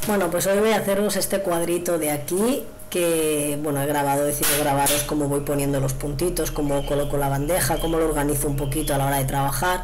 Bueno, pues hoy voy a haceros este cuadrito de aquí que, bueno, he decidido grabaros cómo voy poniendo los puntitos, cómo coloco la bandeja, cómo lo organizo un poquito a la hora de trabajar.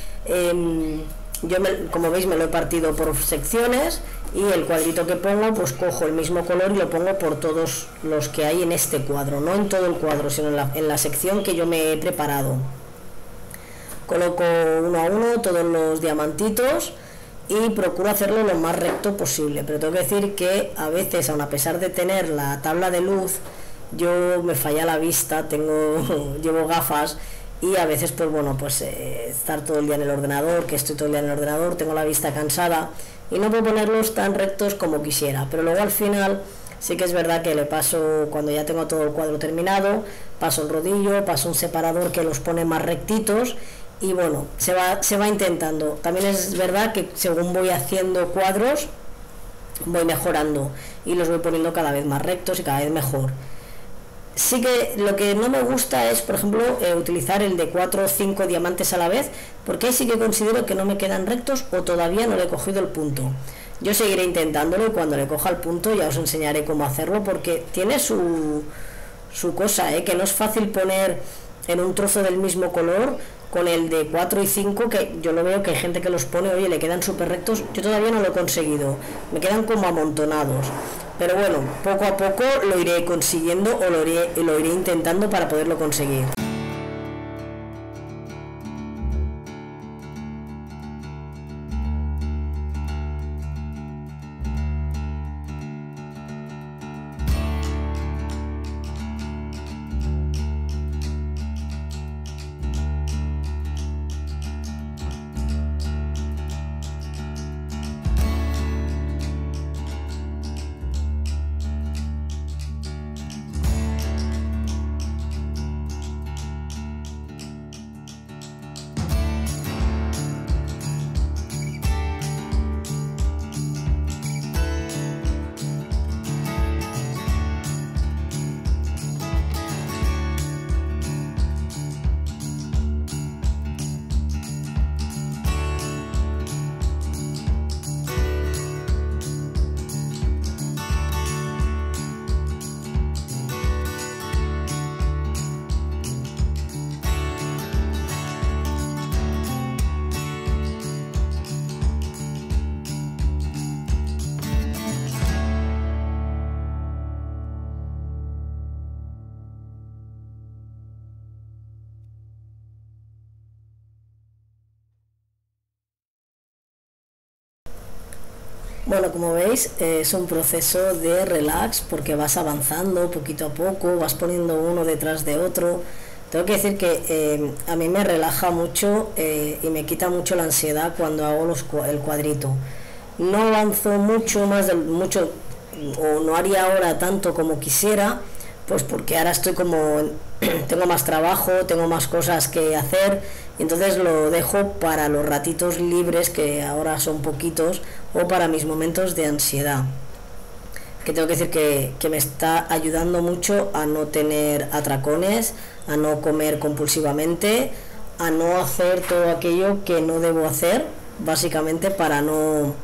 Como veis, me lo he partido por secciones y el cuadrito que pongo, pues cojo el mismo color y lo pongo por todos los que hay en este cuadro, no en todo el cuadro, sino en la sección que yo me he preparado. Coloco uno a uno todos los diamantitos y procuro hacerlo lo más recto posible, pero tengo que decir que a veces, aun a pesar de tener la tabla de luz, yo me falla la vista, llevo gafas y a veces pues bueno, pues estar todo el día en el ordenador, que estoy todo el día en el ordenador, tengo la vista cansada y no puedo ponerlos tan rectos como quisiera, pero luego al final sí que es verdad que le paso, cuando ya tengo todo el cuadro terminado, paso el rodillo, paso un separador que los pone más rectitos. Y bueno, se va intentando. También es verdad que según voy haciendo cuadros, voy mejorando y los voy poniendo cada vez más rectos y cada vez mejor. Sí que lo que no me gusta es, por ejemplo, utilizar el de 4 o 5 diamantes a la vez, porque ahí sí que considero que no me quedan rectos o todavía no le he cogido el punto. Yo seguiré intentándolo y cuando le coja el punto ya os enseñaré cómo hacerlo, porque tiene su cosa, que no es fácil poner en un trozo del mismo color con el de 4 y 5, que yo lo veo que hay gente que los pone, oye, le quedan súper rectos. Yo todavía no lo he conseguido, me quedan como amontonados, pero bueno, poco a poco lo iré consiguiendo o lo iré intentando para poderlo conseguir. Bueno, como veis, es un proceso de relax porque vas avanzando poquito a poco, vas poniendo uno detrás de otro. Tengo que decir que a mí me relaja mucho y me quita mucho la ansiedad cuando hago el cuadrito. No avanzo mucho o no haría ahora tanto como quisiera, pues porque ahora estoy tengo más trabajo, tengo más cosas que hacer, y entonces lo dejo para los ratitos libres, que ahora son poquitos, o para mis momentos de ansiedad, que tengo que decir que me está ayudando mucho a no tener atracones, a no comer compulsivamente, a no hacer todo aquello que no debo hacer, básicamente para no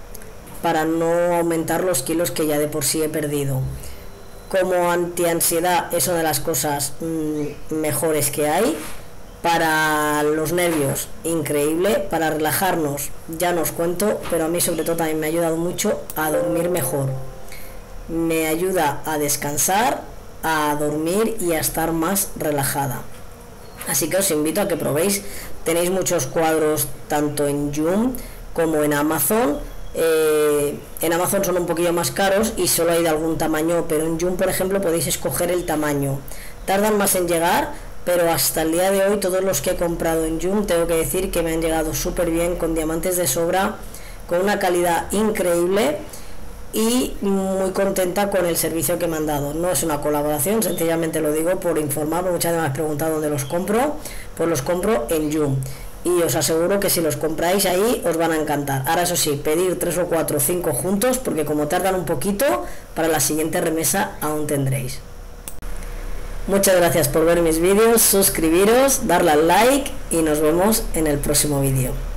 aumentar los kilos que ya de por sí he perdido. Como antiansiedad es una de las cosas mejores que hay. Para los nervios, increíble. Para relajarnos, ya no os cuento, pero a mí sobre todo también me ha ayudado mucho a dormir mejor. Me ayuda a descansar, a dormir y a estar más relajada. Así que os invito a que probéis. Tenéis muchos cuadros tanto en Joom como en Amazon. En Amazon son un poquillo más caros y solo hay de algún tamaño, pero en Joom, por ejemplo, podéis escoger el tamaño. Tardan más en llegar, pero hasta el día de hoy todos los que he comprado en Joom tengo que decir que me han llegado súper bien, con diamantes de sobra, con una calidad increíble y muy contenta con el servicio que me han dado. No es una colaboración, sencillamente lo digo por informar, porque muchas veces me han preguntado dónde los compro. Pues los compro en Joom y os aseguro que si los compráis ahí os van a encantar. Ahora eso sí, pedir 3 o 4 o 5 juntos, porque como tardan un poquito, para la siguiente remesa aún tendréis. Muchas gracias por ver mis vídeos, suscribiros, darle al like y nos vemos en el próximo vídeo.